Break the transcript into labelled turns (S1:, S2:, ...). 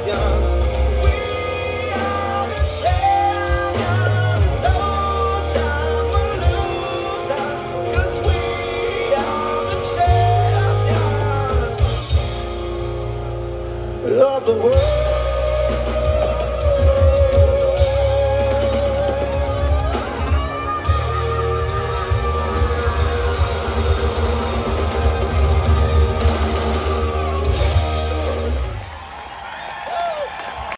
S1: champions. We are the champions. No time for losers, 'cause we are the champions of the world.